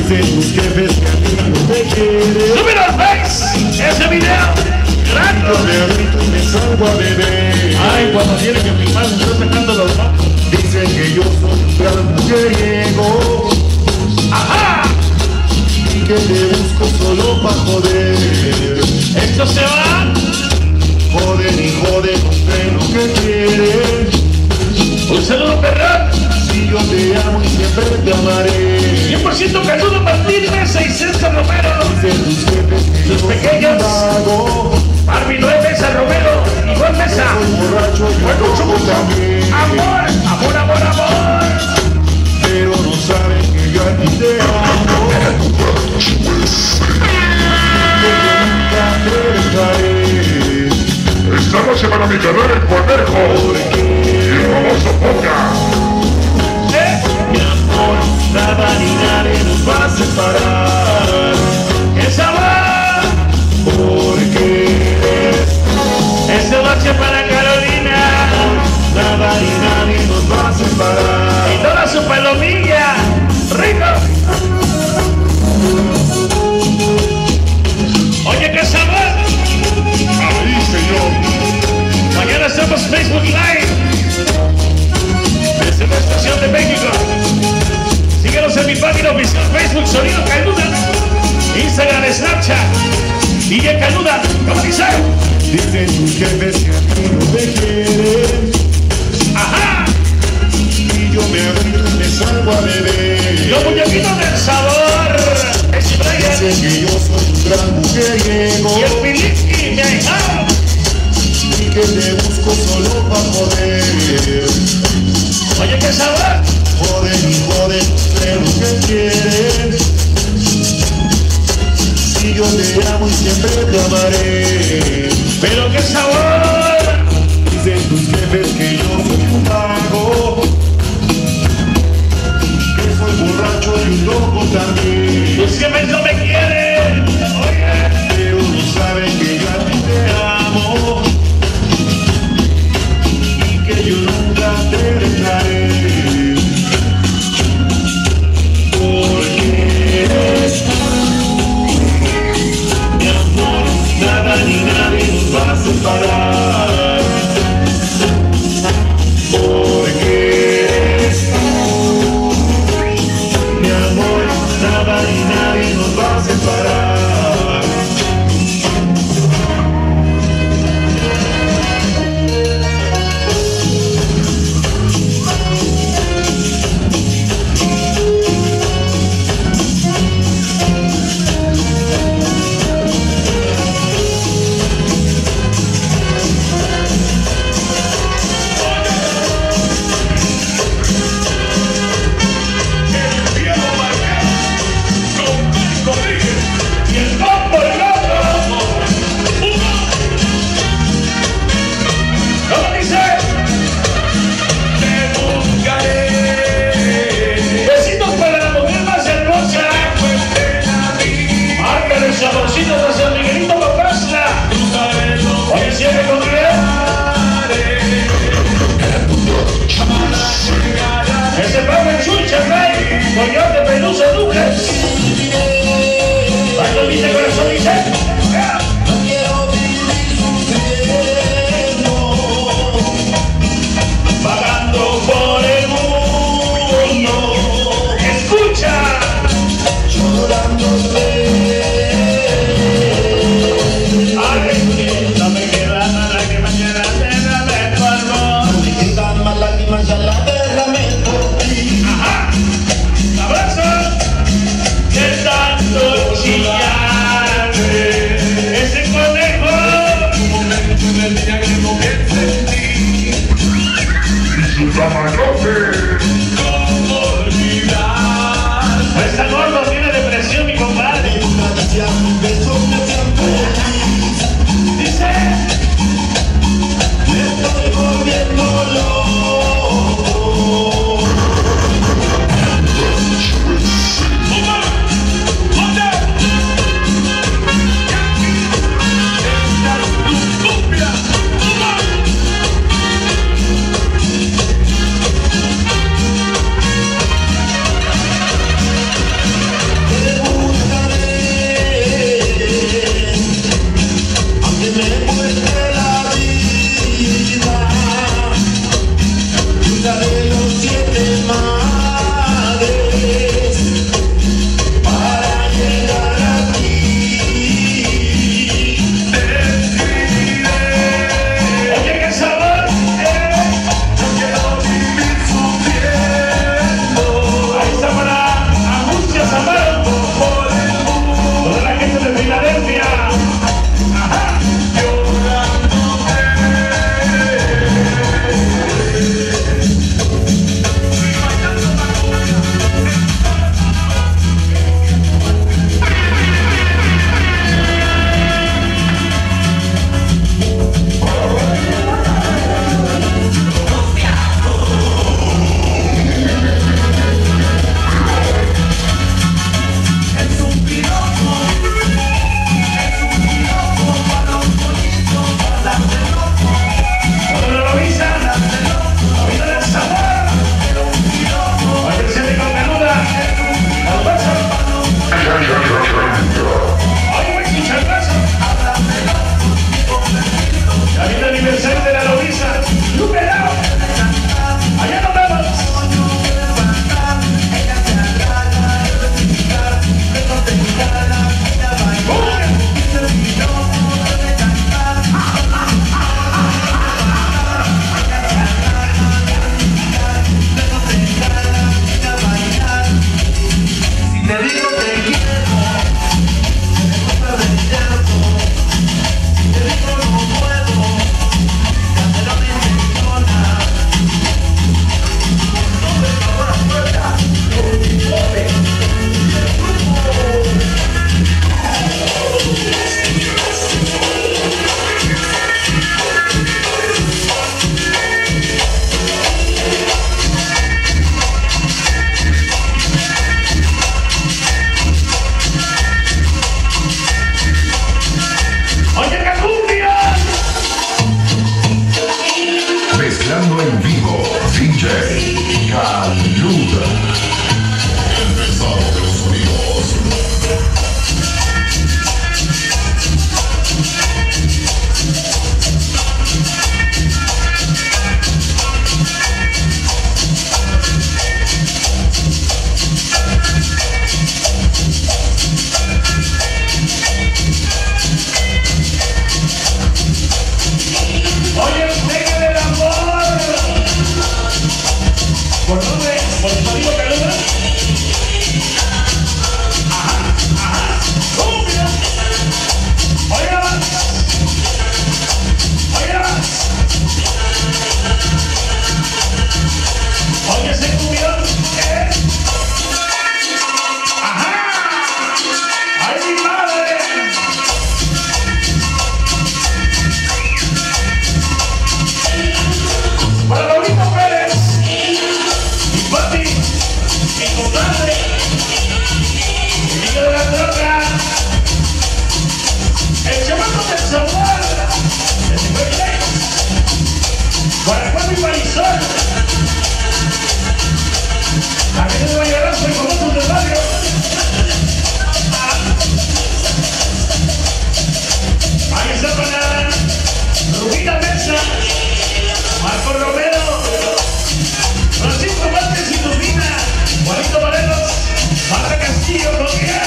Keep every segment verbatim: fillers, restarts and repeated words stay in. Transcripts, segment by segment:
Dicen tus jefes que a mí no te quieren. ¡Súbelo al Face! ¡Ese video! ¡Grato! Yo me abrito y me salgo a beber. Ay, cuando tiene que filmar, se está sacando los ojos. Dicen que yo soy un gran mujeriego. ¡Ajá! Y que te busco solo pa' joder. Esto se va. Joden y joden, no sé lo que quieren. Un saludo, perrón. Si yo te amo y siempre te amaré. cien por ciento Canudo Martín Mesa y César Romero. Dicen tus jefes que Los yo pequeños. soy un vago. Barbie Noé Mesa Romero. Igual Mesa. Soy borracho y Con mucho loco gusto. también. Amor, amor, amor, amor. Pero no saben que yo a ti te amo. Que yo nunca te dejaré. Esta noche para mi canal El Conejo y el famoso Poca. ¿Eh? Mi amor, nada ni nadie nos va a separar. ¡Esa va! Porque ¡Esa noche para Carolina! nada ni nadie nos va a separar. ¡Y toda su palomilla! ¡Rico! Oye, qué sabor. Ahí, señor. Mañana hacemos Facebook Live desde la estación de México. Síguenos en mi página oficial Facebook Sonido Canuda, Instagram, Snapchat, D J Canuda. ¿Cómo dice? Dicen tus jefes que a ti no te quieren. ¡Ajá! Y yo me abrito y me salgo a beber. Los muñequitos del sabor. Es Brian Dicen que yo soy un gran mujeriego. y el Piliski, mi ahijado. Y que te busco solo pa' joder. Oye, qué sabor. Joden y joden, sé lo que quieren. Si yo te amo y siempre te amaré. Pero qué sabor. Dicen tus jefes que yo soy un vago. Que soy borracho y un loco también. Tus jefes no me quieren. Oye. Pero no saben que yo a ti te amo. Y que yo nunca te dejaré. Porque eres mi amor, nada ni nadie nos va a separar. Porque eres mi amor, nada ni nadie nos va a separar. Y el combo el loco. ¿Cómo dice? Te buscaré. Besitos para la mujer más hermosa. Márcale saborcitos a San Miguelito Papasla. Oye, siempre con bien. Ese Pablo Chucha, Rey. Coyote, Pelusa, Duques. Cuando dice corazón dice. No quiero vivir sufriendo, Vagando por el mundo. Escucha. llorándote. Ay, no me queda nada que mañana te dame polvo. No me quedan más lágrimas, ya las derramé por ti. Ajá. Abrazo. De tanto chillar. Ese conejo. Su camarote. ¿Cómo olvidar? Esta gorda tiene depresión, mi compadre. Una decía un beso me hacían feliz. Dice. Me estoy volviendo loco. Chuy Marisol. La gente de Valladolid, el famoso del barrio. Ahí está para Rubina Mesa, Marco Romero, Francisco Vázquez y Rubina, Juanito Morelos, Marta Castillo, Coquia.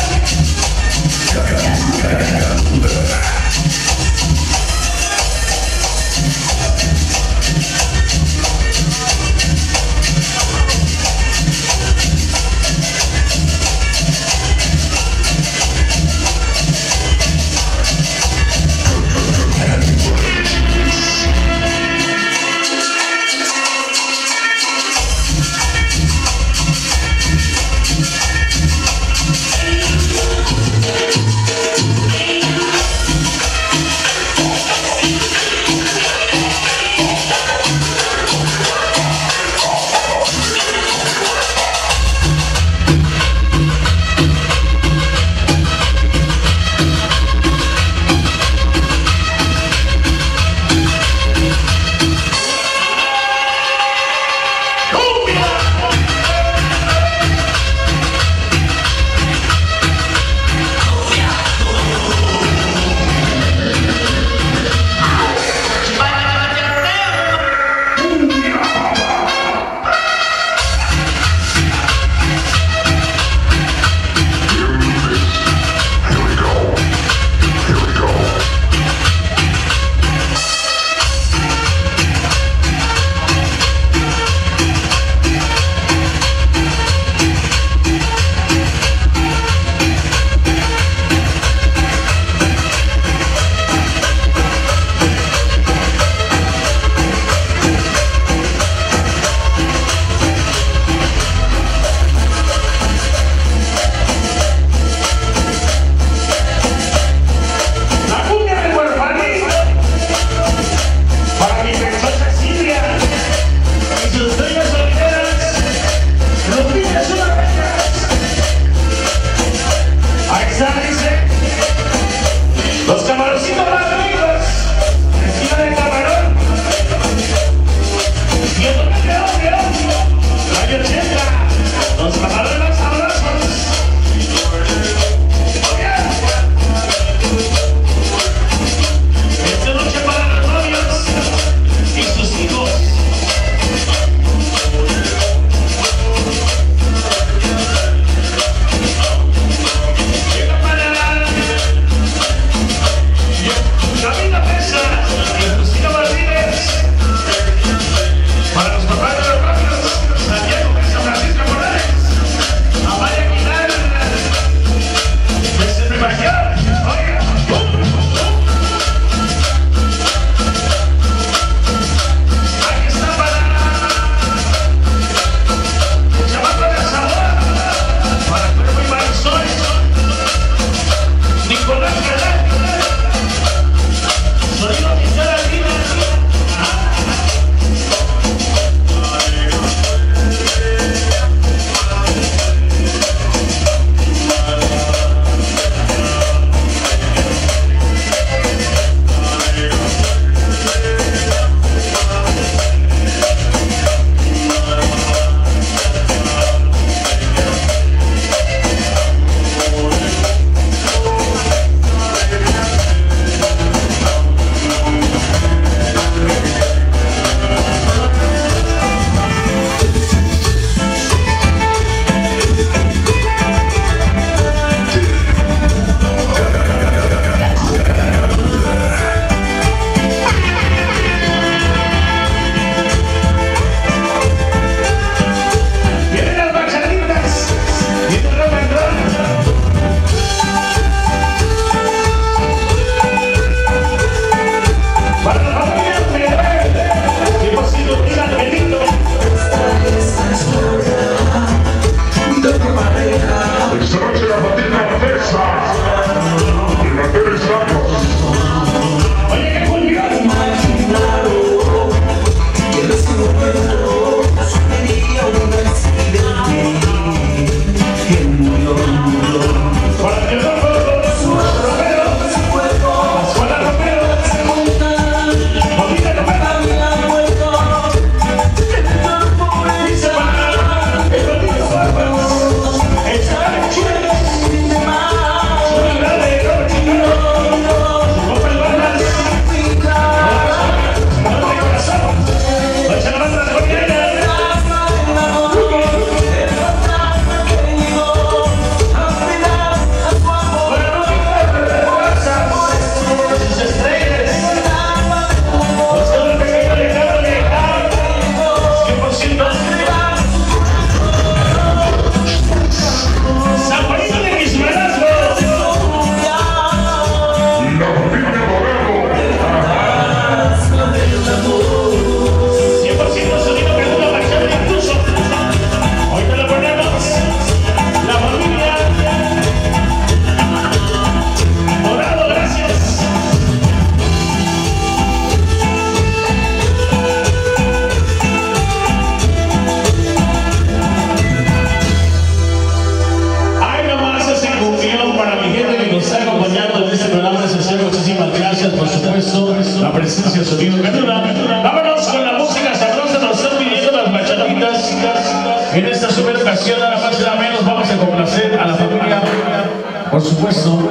presencia sonido Canuda. Vámonos con la música sabrosa, nos están pidiendo las bachatitas. En esta super ocasión, nada más y nada menos, vamos a complacer a la familia, por supuesto.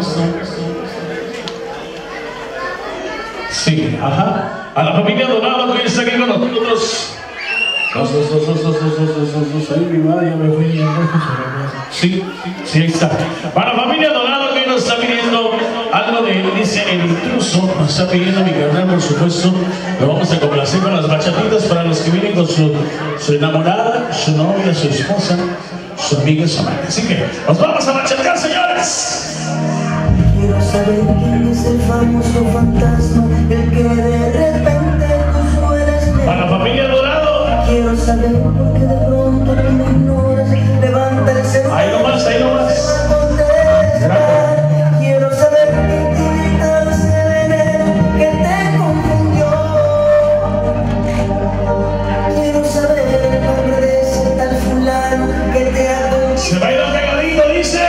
Sí, ajá. A la familia Donado que está aquí con nosotros. Dos, dos, dos, dos, dos, dos, dos, dos, dos, dos, ahí mi madre, ya me fui. Sí, sí, ahí está. Para la familia Donado que nos está pidiendo algo de, dice, el intruso, nos está pidiendo mi carnal, por supuesto. Lo vamos a complacer con las bachatitas para los que vienen con su, su enamorada, su novia, su esposa, su amiga, su amante. Así que nos vamos a bachatear, señores. Quiero saber quién es el famoso fantasma, el que de repente tú sueles ver. Para la familia Dorado. Quiero saber por qué de pronto tú me ignoras. Levanta el celular. Ahí nomás, ahí nomás. Quiero saber qué tinta ese veneno que te confundió. Quiero saber el nombre de ese tal fulano que te ha. Se va a ir a pegadito, dice.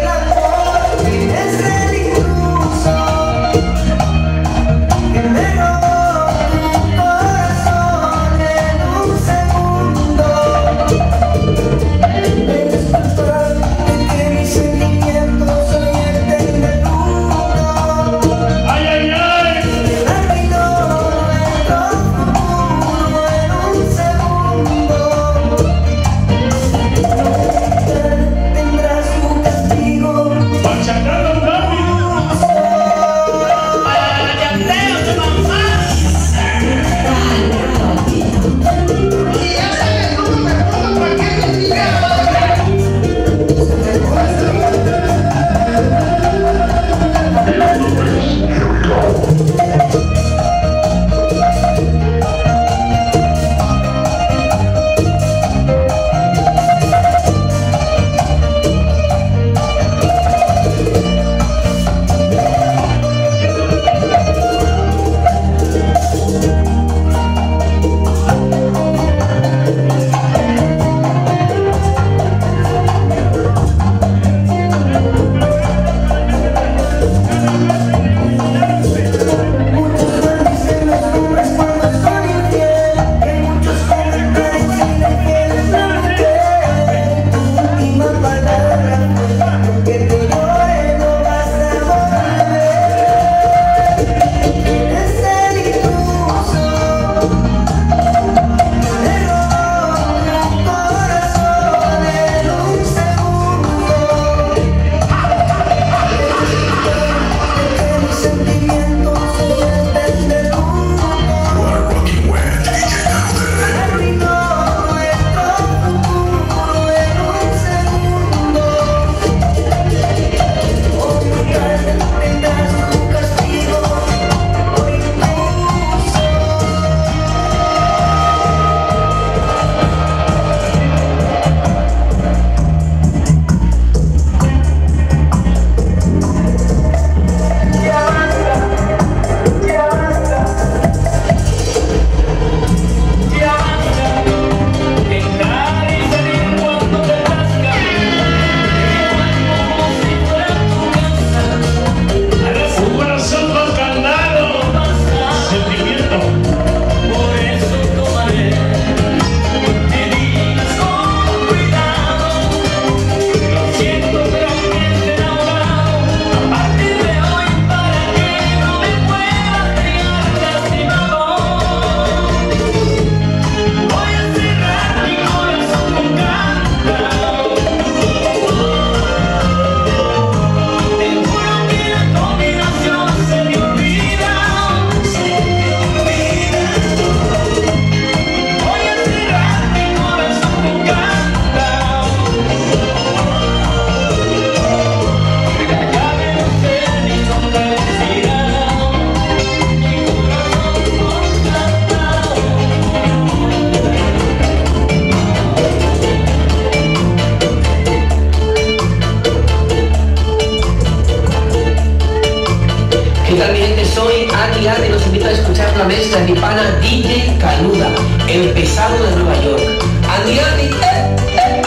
Soy Ani Arre y los invito a escuchar la mezcla de mi pana D J Canuda, el pesado de Nueva York. Ani Arre, eh, eh.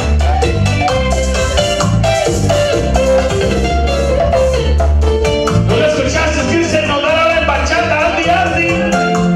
¿Tú lo escuchaste? ¿Quién se nos da la bachata, Andy Arre?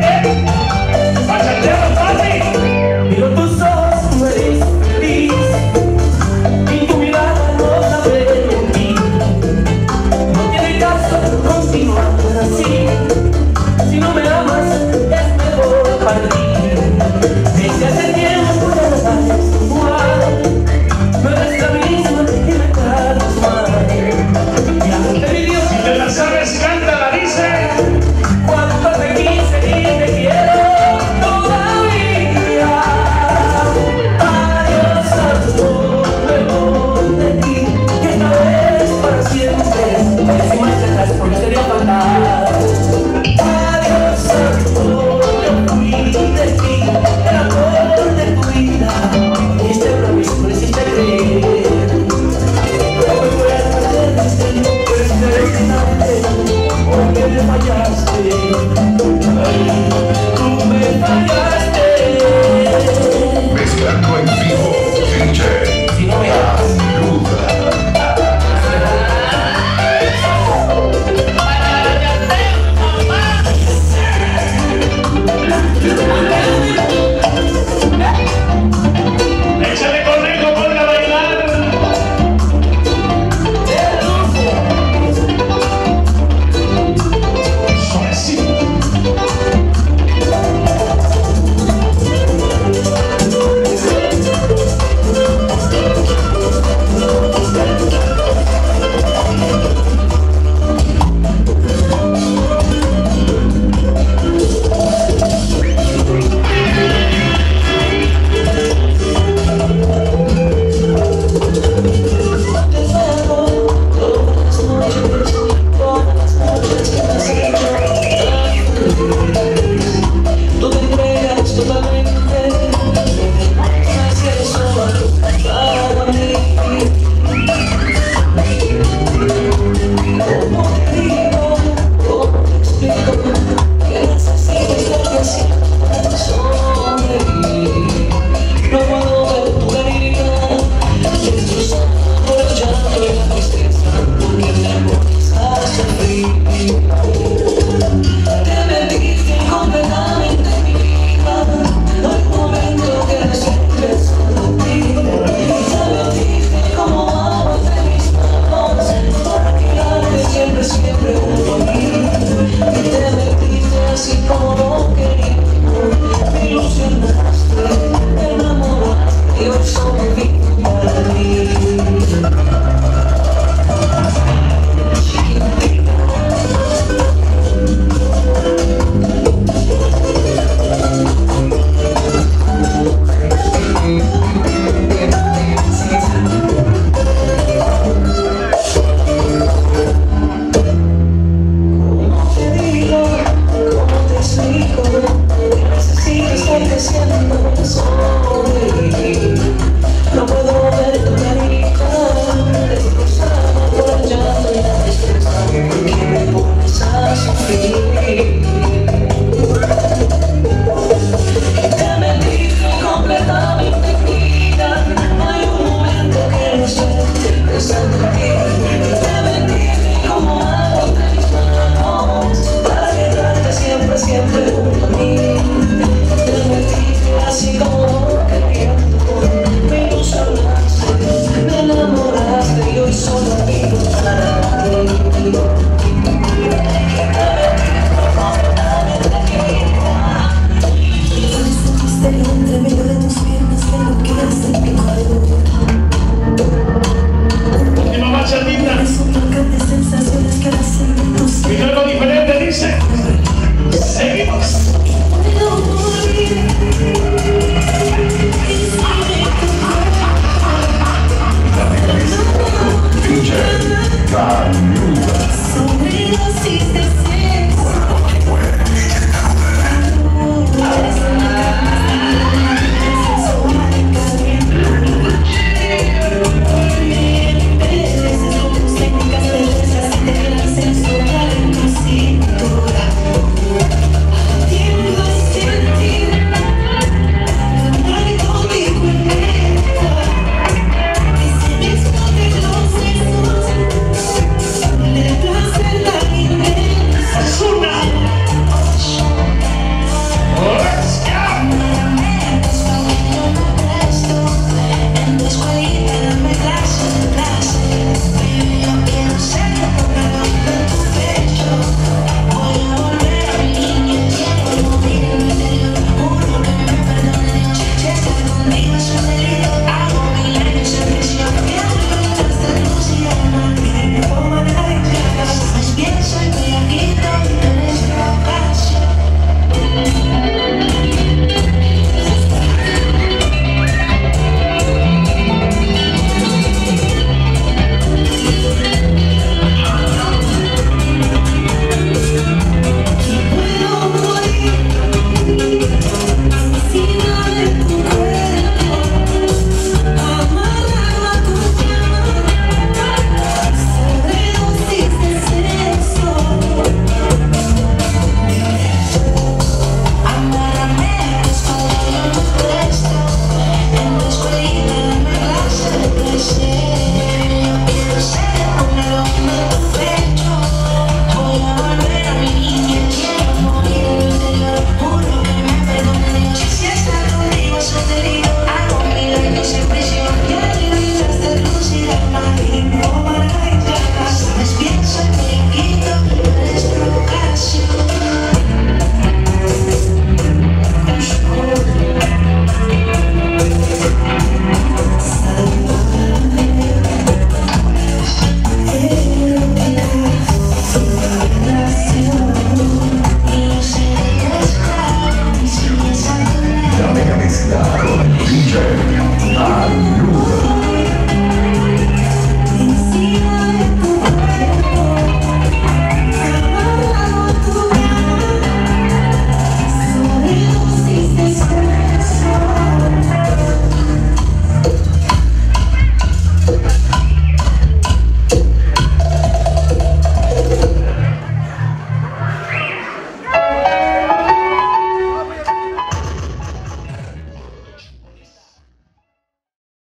Sobredosis de sexo. Eres